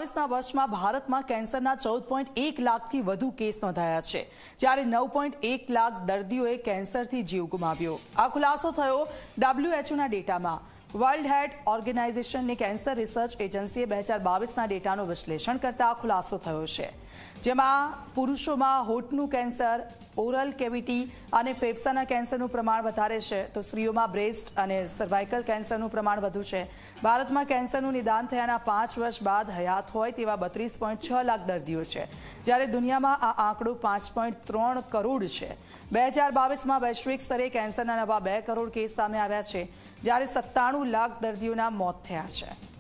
વર્ષમાં ભારતમાં કેન્સરના 14.1 લાખથી વધુ કેસ નોંધાયા છે, જ્યારે 9.1 લાખ દર્દીઓએ કેન્સરથી જીવ ગુમાવ્યો। આ ખુલાસો થયો WHOના ડેટામાં। વર્લ્ડ હેલ્થ ઓર્ગેનાઇઝેશનની કેન્સર રિસર્ચ એજન્સીએ 2022ના ડેટાનું વિશ્લેષણ કરતા આ ખુલાસો થયો છે, જેમાં પુરુષોમાં હોઠનું કેન્સર, ઓરલ કેવિટી અને ફેફસાના કેન્સરનું પ્રમાણ વધારે છે, તો સ્ત્રીઓમાં બ્રેસ્ટ અને સર્વાઇકલ કેન્સરનું પ્રમાણ વધુ છે। ભારતમાં કેન્સરનું નિદાન થયાના 5 વર્ષ બાદ હયાત હોય તેવા 32.6 લાખ દર્દીઓ છે, જ્યારે દુનિયામાં આ આંકડો 5.3 કરોડ છે। 2022માં વૈશ્વિક સ્તરે કેન્સરના નવા 2 કરોડ કેસ સામે આવ્યા છે, જ્યારે 97 લાખ દર્દીઓના મોત થયા છે।